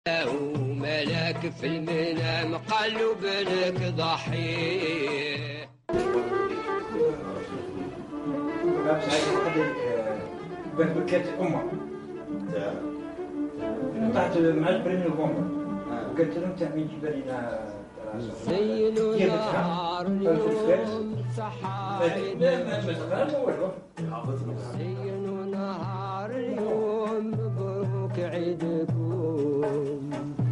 وملاك في المنام قالوا بنك ضحيه. بكات امه طلعت مع البريمير بومبا وقلت لهم تامين جبالنا زينوا نهار اليوم صحايد، زينوا نهار اليوم مبروك عيدكم.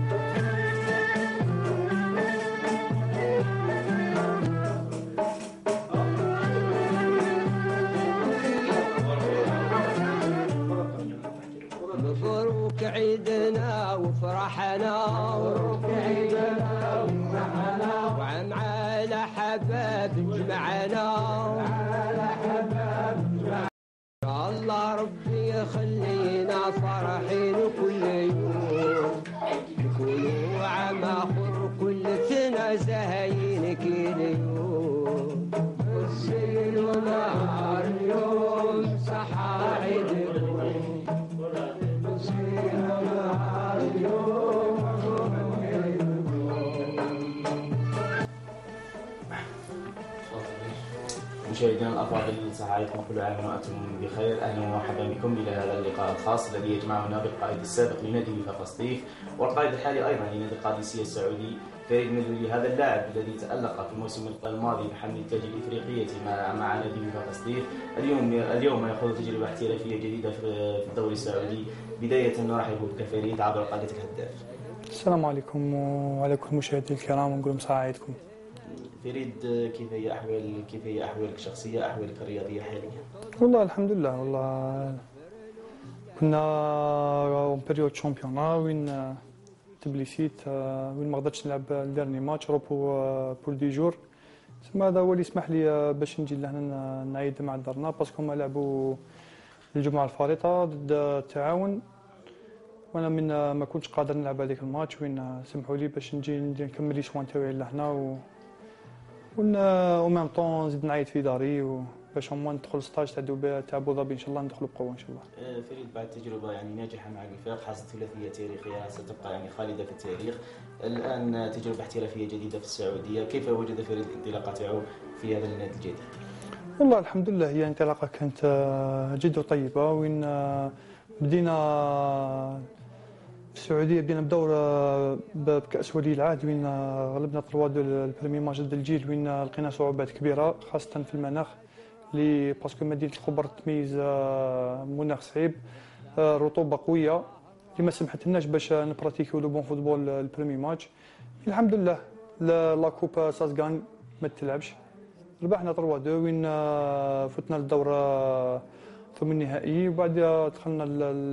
مبروك عيدنا وفرحنا، مبروك عيدنا وفرحنا، وعم على حباب جمعنا، على حباب جمعنا. الله ربي يخلينا فرحين كل يوم، نكونوا عم اخر كل سنة زهاين كل يوم. زينوا نهار اليوم صحايدكم، مشاهدينا الافاضل، صحاياكم كل عام وانتم بخير. اهلا ومرحبا بكم الى هذا اللقاء الخاص الذي يجمعنا بالقائد السابق لنادي وفاق سطيف والقائد الحالي ايضا لنادي القادسيه السعودي فريد مدلولي. هذا اللاعب الذي تالق في الموسم الماضي بحمل التاج الافريقيه مع نادي وفاق سطيف اليوم ياخذ تجربه احترافيه جديده في الدوري السعودي. بدايه نرحب بك فريد عبر قائده الهداف. السلام عليكم وعلى كل المشاهدين الكرام، ونقول مساعدكم. فريد، كيف هي احوالك الشخصيه، احوالك الرياضيه حاليا؟ والله الحمد لله، والله كنا بريود شامبيونا وين تبليسيت، وين ما قدرتش نلعب الدرني ماتش روبو بول دي جور. ثم هذا هو اللي يسمح لي باش نجي لهنا نعيد مع دارنا، باسكو هما لعبوا الجمعه الفارطه ضد التعاون، وانا من ما كنتش قادر نلعب هذيك الماتش، وين سمحوا لي باش نجي نكمل لي سوان تاعي لهنا و ميم طون نزيد نعيط في داري باش هما ندخل ستاج تاع ابو ظبي ان شاء الله، ندخلوا بقوه ان شاء الله. فريد، بعد تجربه ناجحه مع الوفاق، حصد ثلاثيه تاريخيه ستبقى خالده في التاريخ. الان تجربه احترافيه جديده في السعوديه، كيف وجد فريد الانطلاقه تاعو في هذا النادي الجديد؟ والله الحمد لله، هي انطلاقه كانت جد طيبه، وين بدينا في السعوديه، بدينا بدور بكاس ولي العهد، وين غلبنا 3-2 البريمي ماتش ضد الجيل، وين لقينا صعوبات كبيره خاصه في المناخ، لي باسكو مدينه الخبر تميز مناخ صعيب، رطوبه قويه اللي ما سمحتلناش باش نبراتيكيو لو بون فوتبول البريمي ماتش. الحمد لله لا كوب ساسغان ما تلعبش، ربحنا 3-2 وين فتنا للدور ثم النهائي، وبعد دخلنا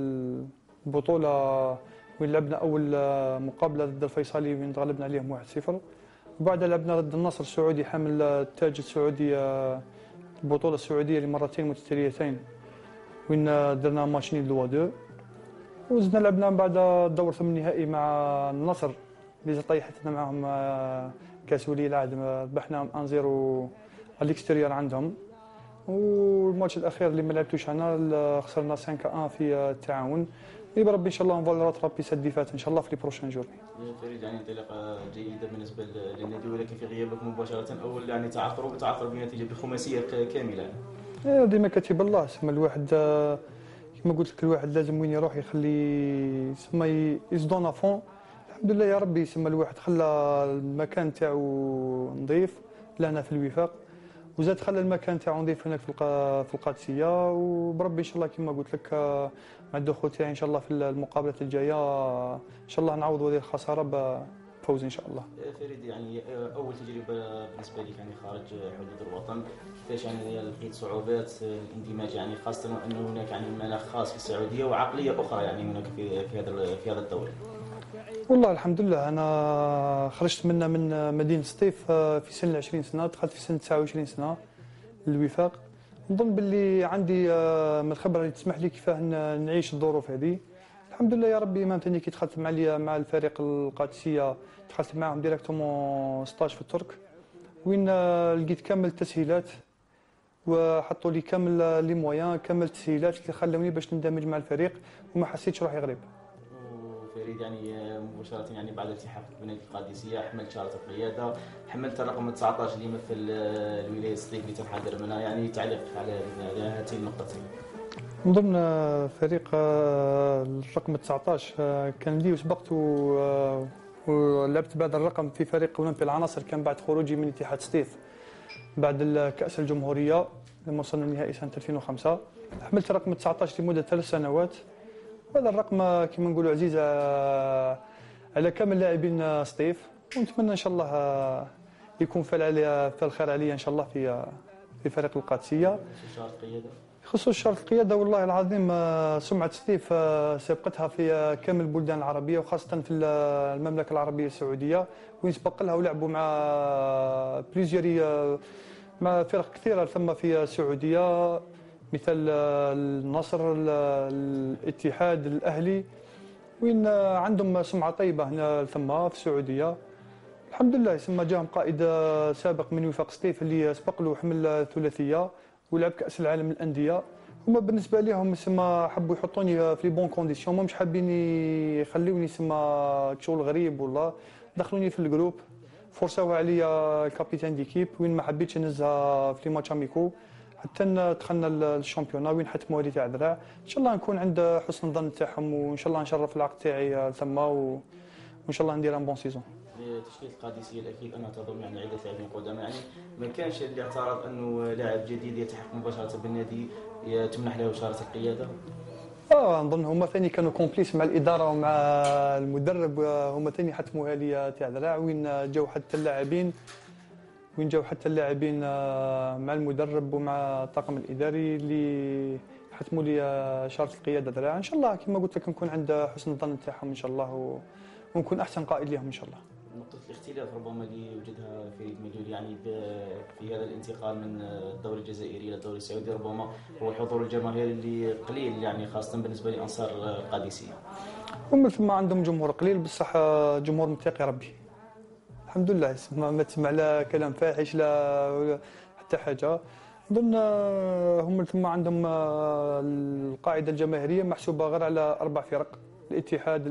البطوله وين لعبنا اول مقابله ضد الفيصلي وين تغلبنا عليهم 1-0، وبعد لعبنا ضد النصر السعودي حامل التاج السعودي البطوله السعوديه لمرتين متتاليتين، وين درنا ماتشين 2 وزدنا لعبنا بعد الدور ثم النهائي مع النصر اللي طيحتنا معهم كاس ولي العهد، ربحناهم 1-0 على الاكستيريور عندهم. والماتش الاخير اللي ما لعبتوش انا خسرنا 5-1 في التعاون، اللي بربي ان شاء الله نفول راترابي سديفات ان شاء الله في لي بروشان جورني. فريد، انطلاقه جيده بالنسبه للنادي، ولكن في غيابك مباشره اول تعثر بنتيجه بخماسيه كامله. ديما كاتب الله، سما الواحد كما قلت لك الواحد لازم وين يروح يخلي سما يزدون فون. الحمد لله يا ربي، سما الواحد خلى المكان تاعو نظيف لهنا في الوفاق، وزاد خلى المكان تاعو نظيف هناك في القادسيه، وبربي ان شاء الله كما قلت لك مع الدخول تاعي ان شاء الله في المقابلات الجايه ان شاء الله نعوضوا هذه الخساره بفوز ان شاء الله. فريد، اول تجربه بالنسبه لك خارج حدود الوطن، كيفاش لقيت صعوبات الاندماج، خاصه انه هناك مناخ خاص في السعوديه وعقليه اخرى هناك في هذا الدوري؟ والله الحمد لله، انا خرجت من مدينه سطيف في سن 20 سنه، دخلت في سن 29 سنه للوفاق. نظن باللي عندي من الخبره اللي تسمح لي كيفاه نعيش الظروف هذه. الحمد لله يا ربي، ما كي دخلت مع الفريق القادسيه، دخلت معهم ديريكتومون ستاج في الترك، وين لقيت كامل التسهيلات وحطوا لي كامل لي مويان، كامل التسهيلات اللي خلوني باش نندمج مع الفريق وما حسيتش روحي غريب. فريد يعني مباشرة يعني بعد التحاقك بنادي القادسية حملت شارة القيادة، حملت الرقم 19 اللي يمثل الولاية السطيف اللي تنحدر منها، يعني تعليق على هاتين النقطتين. من ضمن فريق الرقم 19 كان لي وسبقت ولعبت بهذا الرقم في فريق اولمبي العناصر، كان بعد خروجي من اتحاد سطيف بعد كأس الجمهورية لما وصلنا النهائي سنة 2005. حملت رقم 19 لمدة 3 سنوات. هذا الرقم كما نقولوا عزيز على كامل لاعبين سطيف، ونتمنى ان شاء الله يكون فعل الخير عليا ان شاء الله في فريق القادسية. خصوص شارة القيادة والله العظيم سمعة سطيف سبقتها في كامل البلدان العربية وخاصة في المملكة العربية السعودية، وين سبق لها ولعبوا مع بليزيري مع فرق كثيرة ثم في السعودية مثل النصر، الاتحاد، الأهلي، وين عندهم سمعة طيبة هنا ثم في السعودية. الحمد لله ثم جاهم قائد سابق من وفاق سطيف اللي سبق له حمل ثلاثية ولعب كأس العالم للأندية. هما بالنسبة لهم سما حبوا يحطوني في لي بون كونديسيون، مش حابين يخلوني سما شغل غريب والله، دخلوني في الجروب فرصة عليا الكابيتان ديكيب وين ما حبيتش نهزها في لي ماتش اميكو حتى دخلنا الشامبيونا وين حتموا لي تاع ذراع. ان شاء الله نكون عند حسن الظن تاعهم وان شاء الله نشرف العقد تاعي ثم وان شاء الله ندير ان بون سيزون. تشكيله القادسيه الاكيد انها تضم يعني عده لاعبين قدامى، يعني ما كانش اللي اعترض انه لاعب جديد يلتحق مباشره بالنادي تمنح له شاره القياده. نظن هما ثاني كانوا كومبليس مع الاداره ومع المدرب، هما ثاني حتموها لي تاع ذراع وين جاو حتى اللاعبين مع المدرب ومع الطاقم الاداري اللي حتموا لي شاره القياده ذراع. ان شاء الله كما قلت لك نكون عند حسن الظن تاعهم ان شاء الله ونكون احسن قائد لهم ان شاء الله. نقطة الاختلاف ربما اللي وجدها فريد ميدول يعني في هذا الانتقال من الدوري الجزائري إلى الدوري السعودي ربما هو الحضور الجماهيري اللي قليل، يعني خاصة بالنسبة لأنصار القادسية. هم ثم عندهم جمهور قليل بصح جمهور متقي ربي الحمد لله، ما تسمع لا كلام فاحش لا حتى حاجة. ظن هم ثم عندهم القاعدة الجماهيرية محسوبة غير على 4 فرق، الاتحاد،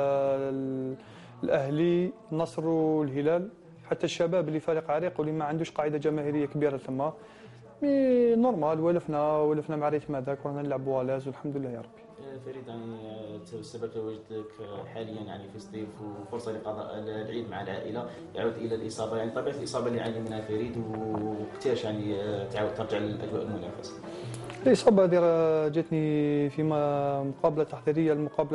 الأهلي، النصر والهلال، حتى الشباب اللي فريق عريق واللي ما عندوش قاعدة جماهيرية كبيرة ثم مي نورمال ولفنا مع ريتم هذاك ورانا نلعبوا والاز والحمد لله يا ربي. فريد يعني السبب تواجدك حاليا يعني في سطيف وفرصه لقضاء العيد مع العائله يعود الى الاصابه، يعني طبيعه الاصابه اللي يعاني منها فريد وقتاش يعني تعاود ترجع للاجواء المنافسه. الإصابة هذه جاتني في مقابلة تحضيرية لمقابلة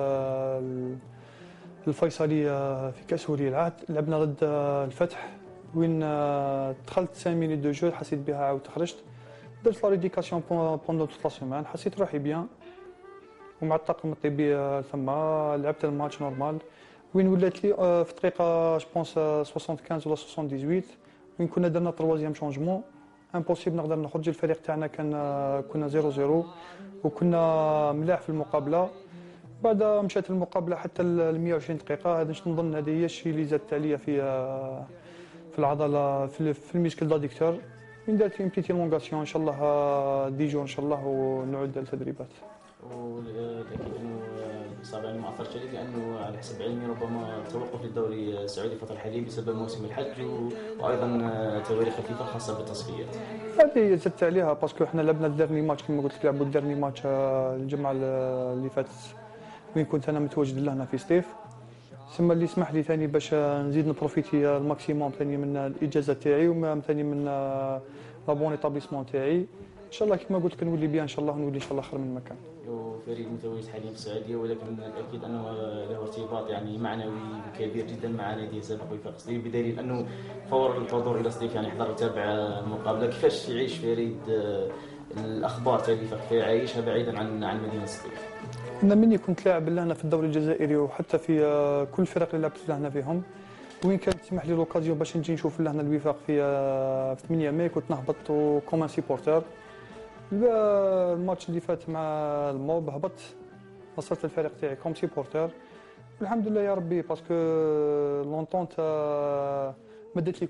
الفيصلية في كأس ولي العهد، لعبنا ضد الفتح وين دخلت 5 مينيت دو جو حسيت بها عاود خرجت، درت لا ريديكاسيون بوندون توت لا سيمان، حسيت روحي بيان ومع الطاقم الطبي ثم لعبت الماتش نورمال وين ولات لي في دقيقة جوبونس 75 ولا 78 وين كنا درنا 3 شونجمون امبوسيبل نقدر نخرج. الفريق تاعنا كنا 0-0 وكنا ملاح في المقابله. بعد مشات المقابله حتى ل 120 دقيقه، هذا نظن هذه هي الشيء اللي زادت عليا في العضله في الميسكل داديكتور وين درت بيتي لونغاسيون ان شاء الله 10 جور ان شاء الله ونعود للتدريبات. والاكيد انه الاصابه يعني ما اثرت عليك لانه على حسب علمي ربما توقف للدوري السعودي الفتره الحاليه بسبب موسم الحج وايضا تواريخ خفيفه خاصه بالتصفيات. هذه زدت عليها باسكو حنا لعبنا الدرني ماتش كما قلت لك، لعبوا الدرني ماتش الجمعه اللي فاتت وين كنت انا متواجد لهنا في سطيف، ثم اللي سمح لي ثاني باش نزيد نبروفيتي الماكسيموم ثاني من الاجازه تاعي وثاني من لابون ايطابليسمون تاعي. ان شاء الله كما قلت لك نولي بيان ان شاء الله ونولي ان شاء الله خير من المكان. فريد متواجد حاليا في السعوديه ولكن الاكيد انه له ارتباط يعني معنوي كبير جدا مع نادي السابق وفاق سطيف، بدليل انه فور الحضور الى سطيف يعني حضر وتابع المقابله. كيفاش يعيش فريد الاخبار تاع وفاق فيها عايشها بعيدا عن مدينه سطيف؟ انا مني كنت لاعب لهنا في الدوري الجزائري وحتى في كل الفرق اللي لعبت لهنا فيهم، وين كانت تسمح لي لوكازيون باش نجي نشوف لهنا الوفاق في 8 ماي كنت نهبط كوم ان سيبورتور. الماتش اللي فات مع الموب هبطت وصلت الفريق تاعي كوم سيبورتور الحمد لله يا ربي باسكو لونطونت مدت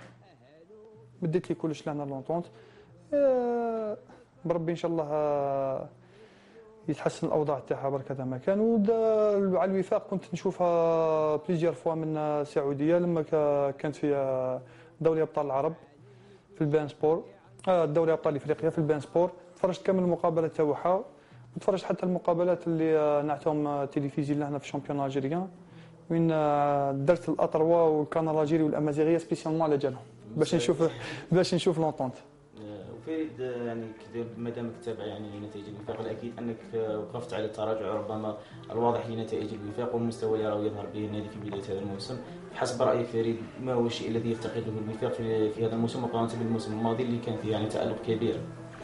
لي كلش لهنا لونطونت بربي ان شاء الله يتحسن الاوضاع تاعها برك هذا ما كان. وعلى الوفاق كنت نشوفها بليزيور فوا من السعوديه لما كانت في دوري ابطال العرب في البان سبور، دوري ابطال افريقيا في البان سبور. تفرجت كامل المقابلات تاعها، وتفرجت حتى المقابلات اللي نعتهم تلفزيون لهنا في الشامبيون الجيريان، وين درت الاطروا والكانال الجيري والامازيغيه سبيسيالمون على جالهم باش نشوف لونطونت. وفريد يعني ما دامك تتابع يعني نتائج الوفاق، الاكيد انك وقفت على التراجع ربما الواضح لنتائج الوفاق والمستوى اللي يظهر به النادي في بدايه هذا الموسم. حسب رايك فريد، ما هو الشيء الذي يفتقده الوفاق في هذا الموسم مقارنه بالموسم الماضي اللي كان فيه يعني تالق كبير؟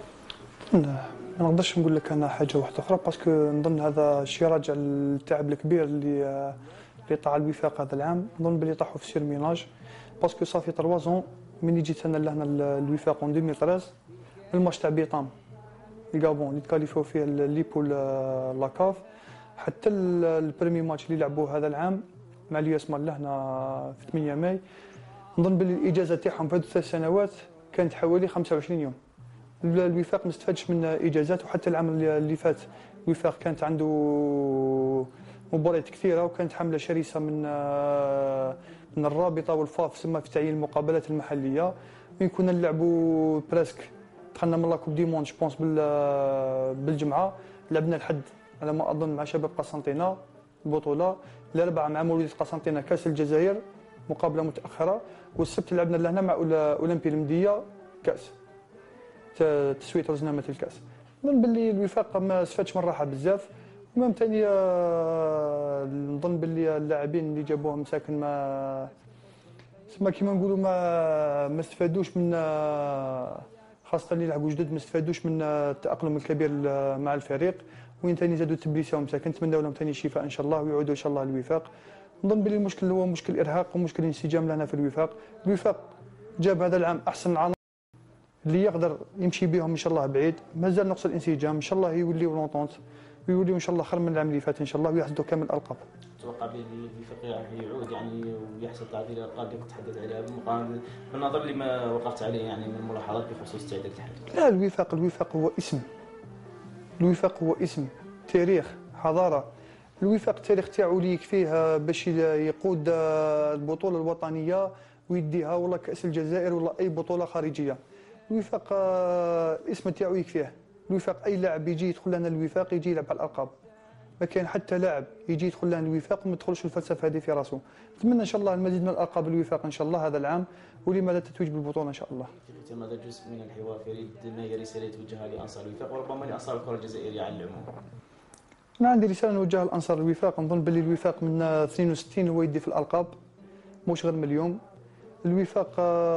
ما نقدرش نقول لك انا حاجه واحده اخرى، باسكو نظن هذا الشيء راجع للتعب الكبير اللي طاح الوفاق هذا العام. نظن بلي طاحوا في سيرميناج، باسكو صافي 3 زون من جيت انا لهنا الوفاق اون 2013 الماتش تاع بيطام الغابون اللي تكاليفيو فيه ليبو لاكاف، حتى البريمي ماتش اللي لعبوه هذا العام مع اليو اس مال لهنا في 8 ماي. نظن بلي الاجازه تاعهم في هذه 3 سنوات كانت حوالي 25 يوم. الوفاق ما استفادش من اجازات، وحتى العام اللي فات الوفاق كانت عنده مباريات كثيره وكانت حمله شرسه من الرابطه والفاف سما في تعيين المقابلات المحليه، وين كنا نلعبوا بريسك. دخلنا من لا كوب دي موند جوبونس بالجمعه، لعبنا الحد على ما اظن مع شباب قسنطينه البطوله، الاربعاء مع مولوديه قسنطينه كاس الجزائر مقابله متاخره، والسبت لعبنا لهنا مع اولمبي المديه كاس تسويه رزنامه الكاس. نظن باللي الوفاق ما استفادش من راحه بزاف، ومام ثاني نظن باللي اللاعبين اللي جابوهم مساكن ما كيما نقولوا ما استفادوش من، خاصه اللي لعبوا جدد ما استفادوش من التاقلم الكبير مع الفريق، وين ثاني زادوا تبليساهم مساكن. نتمنى لهم ثاني الشفاء ان شاء الله ويعودوا ان شاء الله للوفاق. نظن باللي المشكل هو مشكل ارهاق ومشكل انسجام لنا في الوفاق. الوفاق جاب هذا العام احسن العناصر اللي يقدر يمشي بهم ان شاء الله بعيد، مازال نقص الانسجام، ان شاء الله يوليو لونطونت ويوليو ان شاء الله خير من العام اللي فات ان شاء الله، ويحصدوا كامل الالقاب. تتوقع بلي الوفاق يعود يعني ويحصل تعديل الالقاب اللي تحدث عليها بالمقارنه بالنظر لما وقفت عليه يعني من ملاحظات بخصوص تعديل التحدي؟ لا، الوفاق هو اسم، الوفاق هو اسم، تاريخ، حضاره. الوفاق التاريخ تاعو اللي يكفيه باش يقود البطوله الوطنيه ويديها ولا كاس الجزائر ولا اي بطوله خارجيه. الوفاق اسم تاعو يكفيه. الوفاق اي لاعب يجي يدخل لنا الوفاق يجي يلعب على الالقاب، ما كاين حتى لاعب يجي يدخل لنا الوفاق وما يدخلش الفلسفه هذه في راسه. نتمنى ان شاء الله المزيد من الالقاب الوفاق ان شاء الله هذا العام، ولما لا تتويج بالبطوله ان شاء الله. في هذا جزء من الحوار فريد، ما هي رساله توجهها لانصار الوفاق وربما لانصار الكره الجزائريه على العموم؟ انا عندي رساله نوجهها لانصار الوفاق. نظن باللي الوفاق من 62 هو يدي في الالقاب، مش غير من اليوم. الوفاق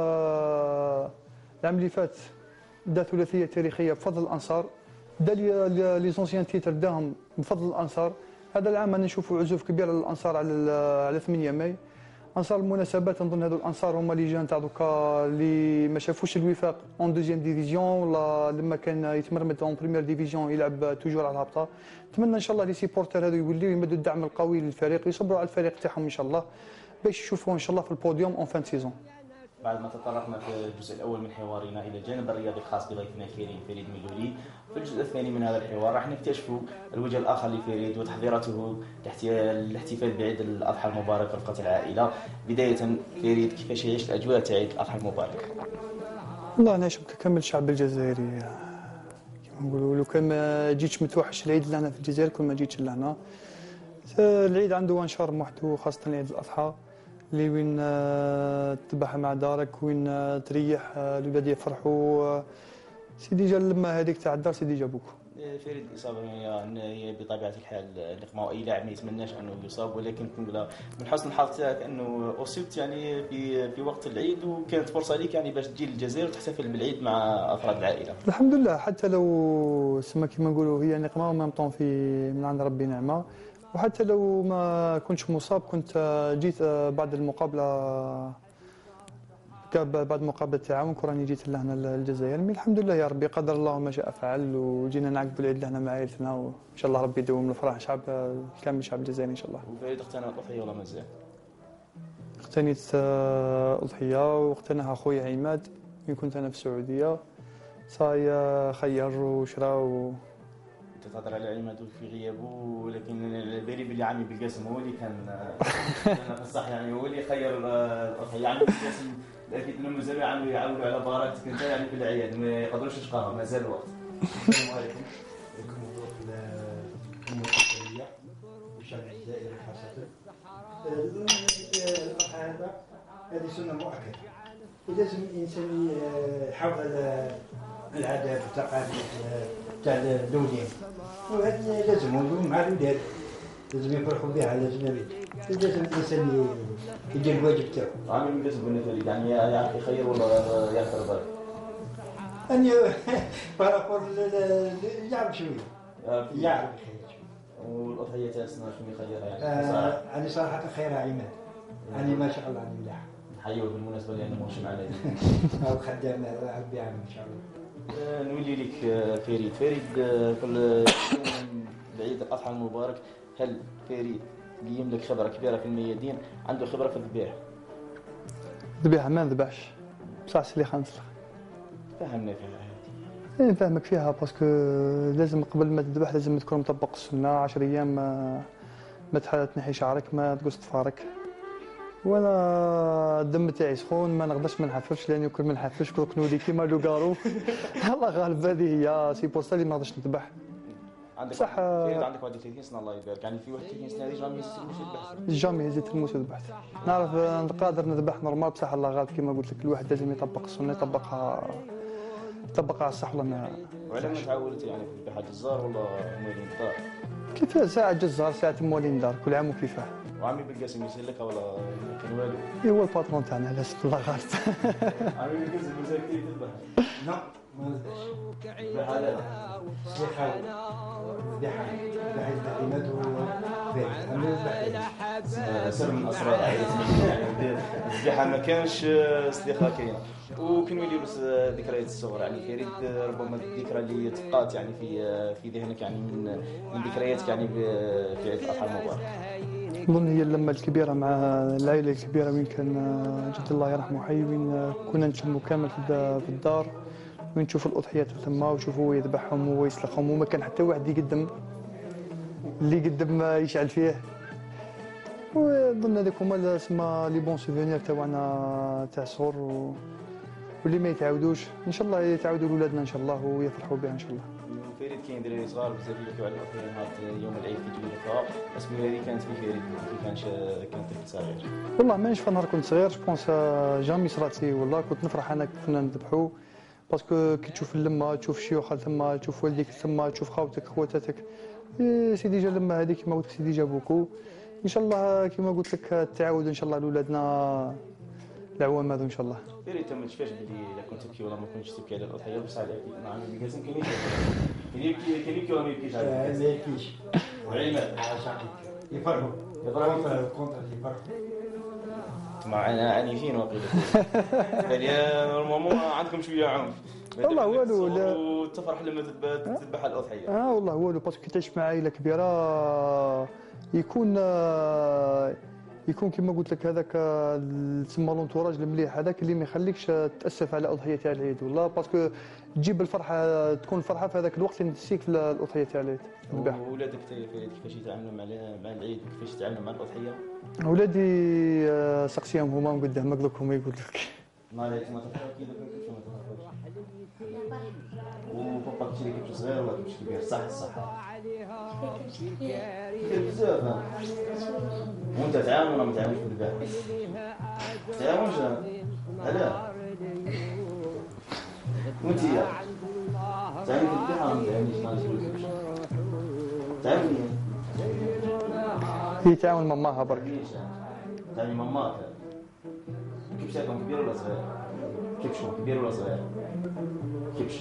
العام اللي فات دا ثلاثيه تاريخيه بفضل الانصار، دا لي زونسيان تيتر داهم بفضل الانصار. هذا العام انا نشوفوا عزوف كبير للانصار على 8 ماي. انصار المناسبات نظن هذو الانصار هما لي جان تاع دوكا اللي ما شافوش الوفاق اون دوزيام ديفيزيون، ولا لما كان يتمرمد اون بريمير ديفيزيون يلعب توجور على الهبطه. نتمنى ان شاء الله لي سيبورتر هذو يوليو يمدوا الدعم القوي للفريق، يصبروا على الفريق تاعهم ان شاء الله باش يشوفوا ان شاء الله في البوديوم اون فان سيزون. بعد ما تطرقنا في الجزء الاول من حوارنا الى الجانب الرياضي الخاص بضيفنا الكريم فريد ميلولي، في الجزء الثاني من هذا الحوار راح نكتشف الوجه الاخر لفريد وتحضيراته للاحتفال بعيد الاضحى المبارك رفقه العائله. بدايه فريد، كيفاش يعيش الاجواء تاع عيد الاضحى المبارك؟ والله انا نشوف ككامل الشعب الجزائري كما نقولوا، لو كان ما جيتش متوحش العيد لهنا في الجزائر كل ما جيتش لهنا. العيد عنده وان شارم وحده، خاصه عيد الاضحى اللي وين تذبح مع دارك، وين تريح الولاد يفرحوا. سيدي جا لما هذيك تاع الدار سيدي جابوك. فريد، الاصابه هي بطبيعه الحال نقمه، اي لاعب ما يتمناش انه يصاب، ولكن نقول من حسن الحظ تاعك انه اصبت يعني في وقت العيد، وكانت فرصه ليك يعني باش تجي للجزائر وتحتفل بالعيد مع افراد العائله. الحمد لله، حتى لو سما كيما نقولوا هي نقمه ومام طون في من عند ربي نعمه، وحتى لو ما كنتش مصاب كنت جيت بعد المقابله بعد مقابله التعاون كراني جيت لهنا للجزائر. مي الحمد لله يا ربي قدر الله ما شاء فعل، وجينا نعقبوا العيد لهنا مع عائلتنا، وان شاء الله ربي يدوم الفرح شعب كامل الشعب الجزائري ان شاء الله. وفريد، اقتنى الاضحيه ولا مازال؟ اقتنيت اضحيه واقتناها خويا عماد وين كنت انا في السعوديه، صاي خير وشرا تهضر على عماد في غيابه، ولكن على بالي بلي عمي بالقاسم هو اللي كان في الصح، يعني هو اللي خير الاضحيه. عمي بالقاسم اكيد انه مازال يعاونوا على بركتك انت يعني في الاعياد، ما يقدروش يتقاهم، مازال الوقت. السلام عليكم. الأمة الإسلامية والشعب الجزائري خاصة. الأضحى هذه سنة مؤكدة، ولازم الإنسان يحافظ على العادات والثقافة تاع الدولين، وهذه لازم مع الأولاد لازم يفرحوا بها، لازم الإنسان يدير الواجب تاعو. عامل من قسم بالنسبه يعني يعرف يخير ولا يعرف بالك؟ أني بارابور يعرف شوية، يعرف يخير. والاضحيه تاعنا شنو يخيرها يعني؟ أنا صراحة خيرها عماد، أنا ما شاء الله أنا ملاح. نحيوه بالمناسبه لانه ماهوش معنا اليوم. أو خدام ربي يعمل إن شاء الله. نولي لك فريد. في اليوم العيد الاضحى المبارك، هل فريد اللي يملك خبره كبيره في الميادين عنده خبره في الذبائح؟ ذبيحة ما نذبحش بصح سليخة نسلخ. فهمنا فيها. نفهمك فيها باسكو لازم قبل ما تذبح لازم تكون مطبق السنة 10 أيام، ما تنحي شعرك، ما تقص ظفارك. وانا الدم تاعي سخون، ما نقدرش ما نحففش، لاني كل ما نحففش كل نولي كيما لوغارو. الله غالب، هذه هي سي بوستا اللي ما نقدرش نذبح. عندك صح. عندك واحد 30 سنه الله يبارك، يعني في واحد 30 سنه هذه جامي مش يذبح. جامي هزيت الموت وذبحت. نعرف قادر نذبح نورمال، بصح الله غالب كيما قلت لك الواحد لازم يطبق السنه، يطبقها على الصح ولا ما. وعلى ما تعودت يعني في ذبيحه الجزار ولا موالين الدار؟ كيف ساعة جزار ساعة موالين دار، كل عام وكيفاه. وعمي بالقاسم يسهل لك ولا كان والو؟ هو الباترون تاعنا علاش الله غالب. عمي بالقاسم مازال كثير تذبح؟ لا ما نذبحش. ذبيحه لا سليخة ذبيحة عماد وفارس، أنا نذبح. سر من اسرار عائلتنا يعني الذبيحه ما كانش سليخه كاينه. وكي نوليو بس ذكريات الصغر يعني فريد، ربما الذكرى اللي تبقات يعني في ذهنك يعني من ذكرياتك يعني في عيد الاضحى المبارك. نظن هي اللمة الكبيرة مع العائلة الكبيرة، وين كان جد الله يرحمه حي، وين كنا نتلموا كامل في الدار، وين نشوف الأضحيات ثما ونشوفوا هو يذبحهم وهو يسلخهم، وما كان حتى واحد يقدم اللي يقدم يشعل فيه. ونظن هذوك هما سما لي بون سوفونير تاعنا تاع الصغر، واللي ما يتعاودوش ان شاء الله يتعاودوا لولادنا ان شاء الله ويفرحوا بها ان شاء الله. فريد كاين دراري صغار بزاف يحكوا على الاضحيه نهار يوم العيد في توليفا، اسمو هذه كانت في فريد كي كان طفل صغير. والله ما نشوف نهار كنت صغير، جوبونس جامي صرات لي، والله كنت نفرح انا كنا نذبحوا، باسكو كي تشوف اللمه، تشوف الشيوخ ثما، تشوف والديك ثما، تشوف خاوتك خواتاتك، سي ديجا اللمه هذيك كيما قلت لك سي ديجا بوكو. ان شاء الله كيما قلت لك التعاود ان شاء الله لاولادنا العوام هذو ان شاء الله. فريد انت ما تشفاش بلي الا كنت تبكي ولا ما كنتش تبكي على الاضحيه، بصح على مع القاسم كاين يبكي ولا ما يبكيش على ما القاسم؟ يبكيش. وعماد يفرحوا كونتر يفرحوا. معنا عنيفين وقيل. بالي نورمالمون عندكم شويه عنف. والله والو، لا. وتفرح لما تذبح الاضحيه. والله والو، باسكو كي تعيش مع عائله كبيره يكون كما قلت لك هذاك تسمى لونتوراج المليح، هذاك اللي ما يخليكش تاسف على الاضحيه تاع العيد، والله باسكو تجيب الفرحه، تكون الفرحه في هذاك الوقت اللي تسيك في الاضحيه تاع العيد. ولادك كيفاش يتعاملوا مع العيد وكيفاش يتعاملوا مع الاضحيه؟ ولادي سقسيهم هما من قدام قدركم يقول لك. ما عليك ما تفرح كي كيفاش ما تفرحش. وبابا كنتي كيفاش صغير ولا كنتي كبير؟ صح كبير بزاف. وانت تعاون ولا ما تعاونش في الذبح؟ تعاونش علاه؟ وانت يا تعاوني في الذبح ولا ما تعاونيش مع الفلوس؟ تعاوني هي تعاون ماماها برك. تعاوني ماماك. كيفاش تاكل كبير ولا صغير؟ كيفاش كبير ولا صغير؟ كيفاش؟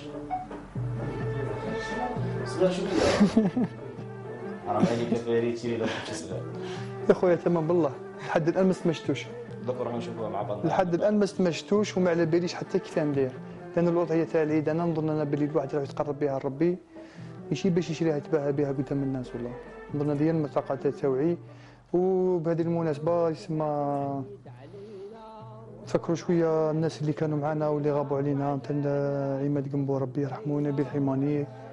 صغير شويه. حرام عليك يا فريد تشري لك كيفاش صغير. يا خويا تمام بالله، لحد الان ما استمشتوش. دوك راح نشوفوها مع بعض. لحد الان ما استمشتوش وما على باليش حتى كيف ندير، لان الاضحيه تاع العيد انا نظن انا باللي الواحد راح يتقرب بها لربي، ماشي باش يشريها يتباهى بها قدام الناس، والله نظن هذه هي المطاقه تاعي. وبهذه المناسبه يسمى تفكروا شويه الناس اللي كانوا معنا واللي غابوا علينا، مثل عماد قنبو ربي يرحمه، نبيل حيماني،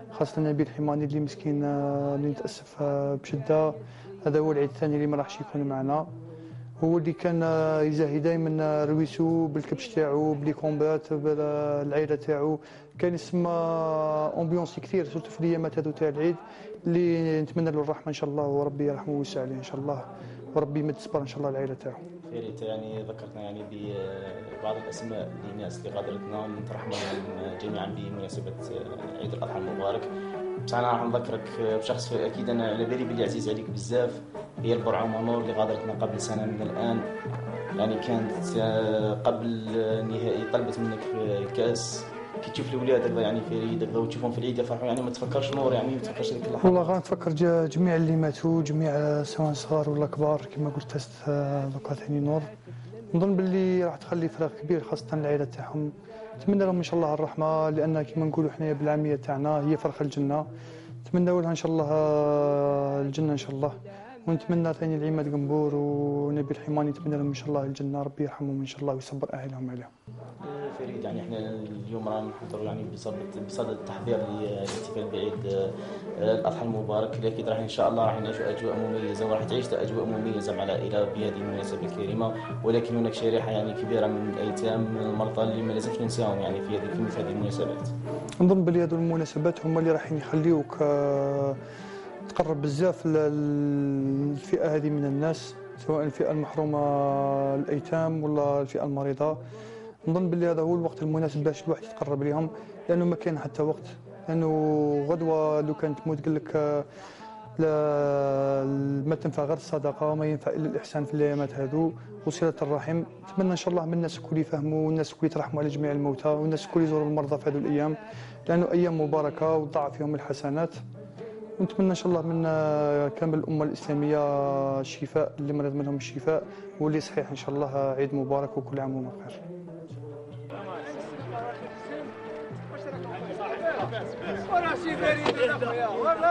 خاصة نبيل الحماني اللي مسكين اللي نتأسف بشدة. هذا هو العيد الثاني اللي ما راحش يكون معنا. هو اللي كان يزاهي دائما رويسو بالكبش تاعو بلي كومبات بالعائله تاعو. كان يسمى امبيونسي كثير سورتو في الايامات هذو تاع العيد اللي نتمنى له الرحمه ان شاء الله وربي يرحمه ويوسع عليه ان شاء الله وربي يمد الصبر ان شاء الله العائله تاعو. فيريت يعني ذكرتنا يعني ببعض الاسماء للناس اللي غادرتنا نترحم عليهم جميعا بمناسبه عيد الاضحى المبارك. بس انا راح نذكرك بشخص اكيد انا على بالي باللي عزيز عليك بزاف، هي البرعه منور اللي غادرتنا قبل سنه من الان. يعني كانت قبل النهائي طلبت منك كاس، كي تشوف الاولاد هكذا يعني في عيد هكذا وتشوفهم في العيد يفرحوا، يعني ما تفكرش نور، يعني ما تفكرش هذيك اللحظه. والله غنتفكر جميع اللي ماتوا، جميع سواء صغار ولا كبار كما قلت دوكا ثاني نور. نظن باللي راح تخلي فراغ كبير خاصه العائله تاعهم. نتمنى لهم ان شاء الله الرحمه، لان كما نقولوا حنايا بالعاميه تاعنا هي فرخ الجنه. نتمنى لها ان شاء الله الجنه ان شاء الله، ونتمنى ثاني العماد قنبور ونبيل الحماني نتمنى لهم ان شاء الله الجنه، ربي يرحمهم ان شاء الله ويصبر اهلهم عليهم. فريد يعني احنا اليوم رانا نحضروا يعني بصدد التحضير للاحتفال بعيد الاضحى المبارك، اللي اكيد راح ان شاء الله راح نعيشوا اجواء مميزه وراح تعيش اجواء مميزه مع العائله بهذه المناسبه الكريمه. ولكن هناك شريحه يعني كبيره من الايتام من المرضى اللي ما لازمش ننساهم يعني في مثل هذه المناسبات. نظن بلي هذو المناسبات هما اللي راح يخليوك تقرب بزاف الفئه هذه من الناس، سواء الفئه المحرومه الايتام ولا الفئه المريضه. نظن باللي هذا هو الوقت المناسب باش الواحد يتقرب لهم، لانه ما كاين حتى وقت، لانه غدوه لو كانت تموت قال لك ما تنفع غير الصدقه وما ينفع الا الاحسان في الايامات هذو وصله الرحم. نتمنى ان شاء الله من الناس الكل يفهموا والناس الكل يترحموا على جميع الموتى والناس الكل يزوروا المرضى في هذو الايام، لانه ايام مباركه وضاع فيهم الحسنات. ونتمنى ان شاء الله من كامل الامه الاسلاميه الشفاء، اللي مريض منهم الشفاء واللي صحيح ان شاء الله عيد مبارك وكل عام وانتم بخير. ورا شي فريد اخويا والله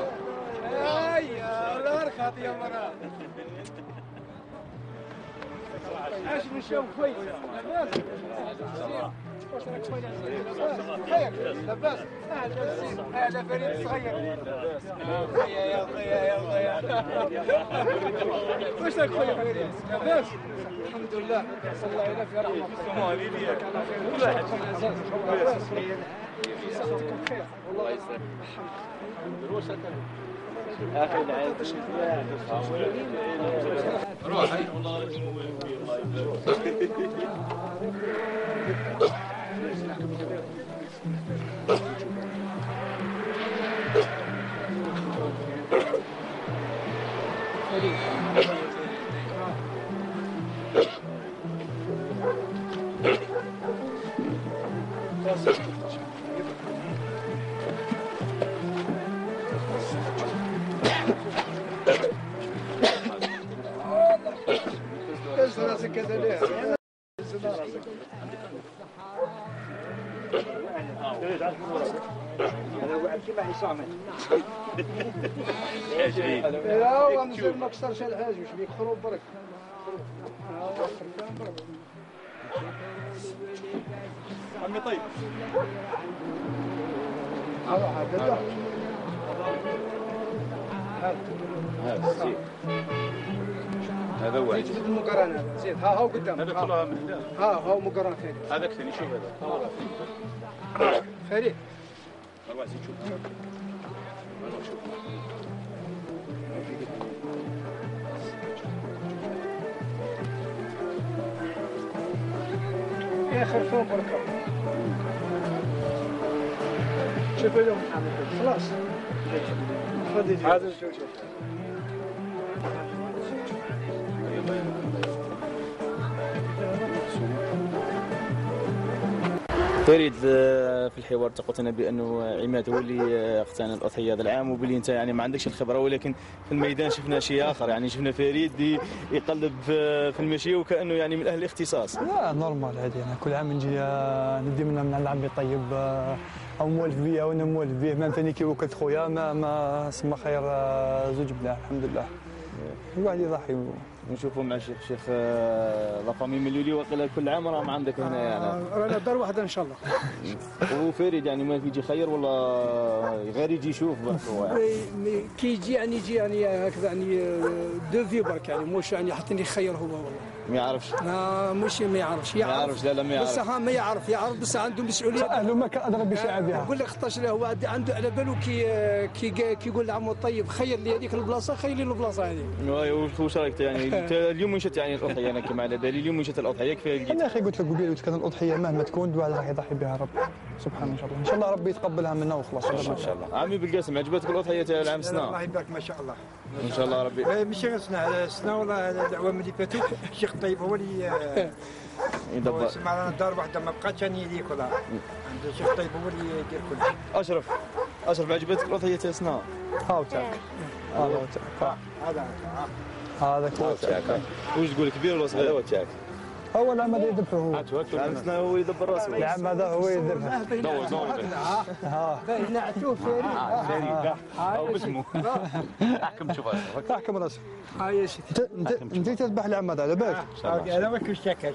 هيا ولا رخاط يا مرا عاش نشوف كويس لاباس واش راك خير لاباس هذا فريد صغير يا خويا يا خويا واش راك خويا فريد لاباس الحمد لله صلى الله عليه في رحمه الله كل واحد لاباس صحتكم بخير والله يسلمك اخي العيد روح راسك هذا ليه راسك انا وعد كيما حسام لا ونزل ما كسرش الحاج واش بيك خروب برك عمي طيب هذا هذا هو زيد المقران هذا زيد ها هو قدام هذا كلها من ها هو مقران ثاني هذاك ثاني شوف هذا فريد اروح زيد شوف اروح شوف يا خرفان برك شوف اليوم خلاص هذا شوف فريد في الحوار تقولنا بانه عماد هو اللي اقتنى الاضحيه هذا العام، وباللي انت يعني ما عندكش الخبره، ولكن في الميدان شفنا شيء اخر، يعني شفنا فريد يقلب في المشي وكانه يعني من اهل الاختصاص. لا نورمال هذه، انا كل عام نجي ندي منها من العمي طيب او مولف بيا وانا مولف به، ما ثاني كي وكلت خويا ما سما خير زوج بلا الحمد لله. الواحد يضحي ونشوفوا مع شيخ لا فامي مليولي وقيل كل عام راهم عندك هنا يعني. رانا دار واحده ان شاء الله. وفريد يعني ما يجي خير ولا غير يجي يشوف هو يعني. كي يجي يعني هكذا يعني دو في برك يعني مش يعني حتى يخير هو والله. ما يعرفش. مش ما يعرفش. ما يعرفش لا ما يعرف. بس ما يعرف بس عنده مسؤوليه. اهله ما كان ادرى بشعبها. يقول لك خطاش هو عنده على باله كي يقول لعمو الطيب خير لي هذيك البلاصه خير لي البلاصه هذه. واش رايك يعني اليوم وشت يعني الاضحيه انا كما على بالي اليوم وشت الاضحيه كيف انا اخي قلت لك قبيل كان الاضحيه مهما تكون الواحد راح يضحي بها ربي سبحانه وتعالى. ان شاء الله ربي يتقبلها منا وخلاص ان شاء الله. عمي بالقاسم عجبتك الاضحيه تاع العام السنه؟ الله يبارك ما شاء الله. ان شاء الله ربي. ماشي غير السنه والله العوام اللي فاتوا الشيخ الطيب هو اللي يدبر. سمع لنا الدار وحده ما بقاتش اني ليك ولا عند الشيخ الطيب هو اللي يدير كل شيء. اشرف عجبتك الاضحيه تاع السنه؟ هاو تاعك هذا هو تاعك. واش تقول كبير ولا صغير؟ هو تاعك. هو العام هذا يذبحه هو. العام السنه هو يدبر راسه. العام هذا هو يذبحه. باين نعتوه فريد. او باسمه. احكم شوف احكم راسك. هاي يا سيدي. انت تذبح العام هذا على بالك. انا ما كنتش هكا.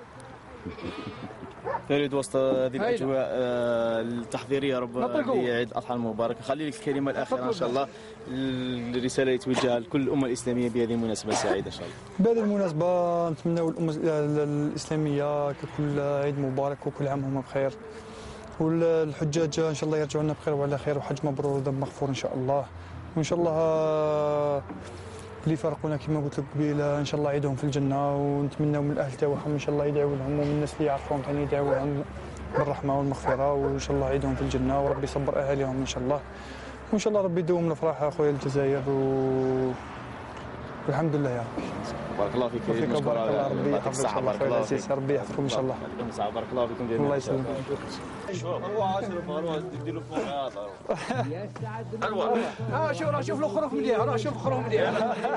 فريد وسط هذه الاجواء التحضيريه لعيد الاضحى المبارك خلي لك الكلمه الاخيره ان شاء الله الرساله يتوجهها لكل الامه الاسلاميه بهذه المناسبه السعيده ان شاء الله. بهذه المناسبه نتمنى الامه الاسلاميه كل عيد مبارك وكل عام وهم بخير. والحجاج ان شاء الله يرجعوا لنا بخير وعلى خير وحج مبرور وذنب مغفور ان شاء الله. وان شاء الله اللي فرقونا كما قلت لك قبيله ان شاء الله عيدهم في الجنه ونتمنى من الاهل تاعهم ان شاء الله يدعوا لهم ومن الناس اللي يعرفون ثاني يدعوا لهم بالرحمه والمغفره وان شاء الله عيدهم في الجنه وربي يصبر اهاليهم ان شاء الله. وان شاء الله ربي يدوم الافراح اخويا الجزائر والحمد لله يا ربي. بارك الله فيك. بارك الله ربي يحفظك ان شاء الله خويا العزيز ربي يحفظكم ان شاء الله. بارك الله فيكم جميعا. الله يسلمك. هو عاشر دير له فوق يا سعد شوف له خروف مليح روح شوف خروف مليح.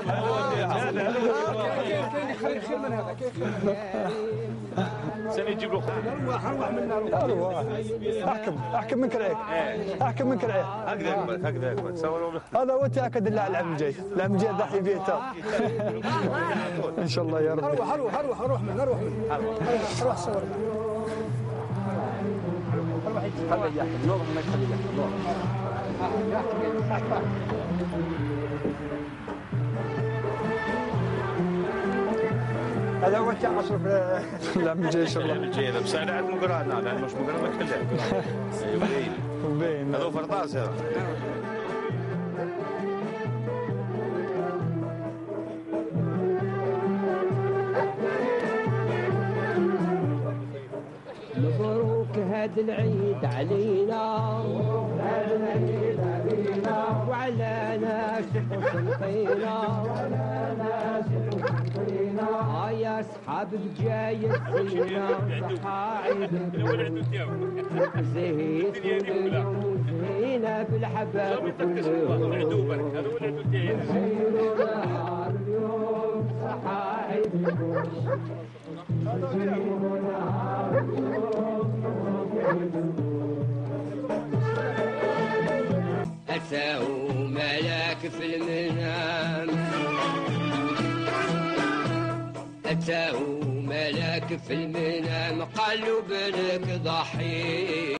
كاين خير من هذا كاين خير. سنة يجيب له روح منا روح احكم منك العيب احكم منك العيب. هكذا هذا هو تاكد الله العام الجاي ضحي به ان شاء الله يا رب. روح منا روح صور. هذا هو تاع اشرف العام الجاي ان شاء الله. الجاي هذا بس عاد مقرانا لان مش مقرانا ما كلها. باين هذا فرطاس هذا. مبروك هاد العيد علينا وعلى ناس سلطينا يا اصحاب الجاي زينا صحاعيدكم زهيت اليوم زهينا بالحباب كلهم زينوا نهار اليوم صحاعيدكم زينوا نهار أتاه ملاك في المنام أتاه ملاك في المنام قال له بنك ضحي